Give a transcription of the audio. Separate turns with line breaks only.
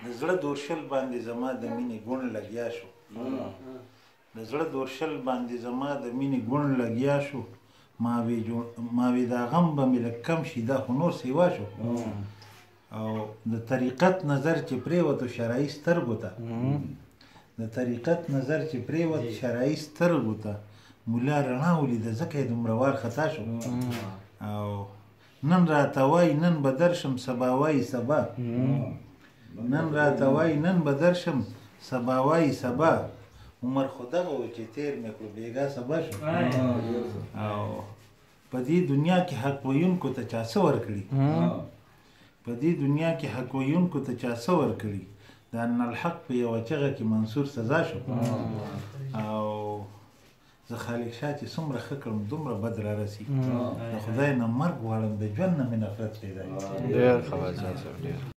د زړه دورشل باندې زما د مینې ګوڼ لګیا شو د زړه دورشل باندې زما د مینې ګوڼ لګیا شو ما وی دا غم به مې لږ کم شي دا خو نور سیوا شو او د طریقت نظر چې پرېوتو شرعي سترګو ته د طریقت نظر چې پرېوت شرعي سترګو ته ملا رڼا ولیده ځکه یې دومره وارخطا شو او نن راته وایي نن به درشم سبا وایي سبا نن راته وایي نن به درشم سبا وایي سبا عمر خو دغه و چې تېر مې کړو بېګا سبا شو او په دې دنیا کې حق ویونکو ته چا څه ورکړي په دې دنیا کې حق ویونکو ته چا څه ورکړي د ان الحق په یوه چغه کې منصور سزا شو او زه خالق شاه چې څومره ښه کړم دومره بد را رسي د خدای نه مرګ غواړم د ژوند نه مې نفرت پیدا
ډېر ښه وضعیت صاحب ډېر